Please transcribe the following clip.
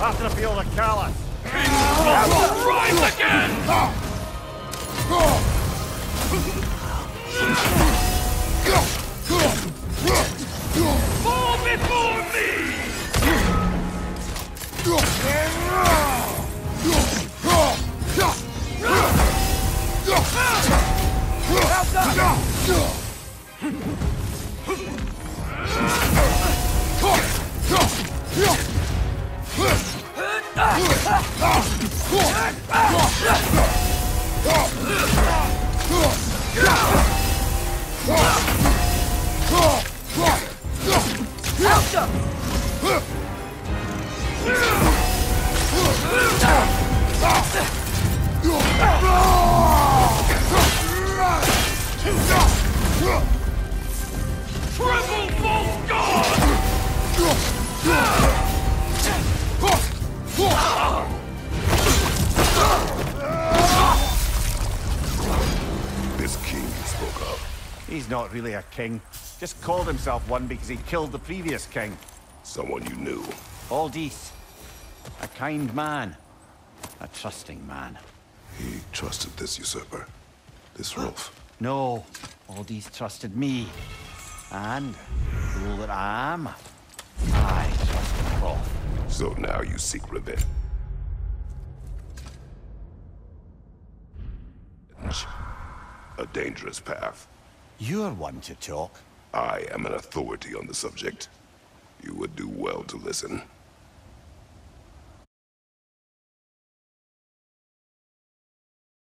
Hardrefill The Callous! Rise again! Fall before me! Triple false god! This king you spoke of. He's not really a king. Just called himself one because he killed the previous king. Someone you knew. Aldith. A kind man. A trusting man. He trusted this usurper. This Rolf. No. Aldith trusted me. And, fool that I am, I trusted Rolf. So now you seek revenge. A dangerous path. You're one to talk. I am an authority on the subject. You would do well to listen.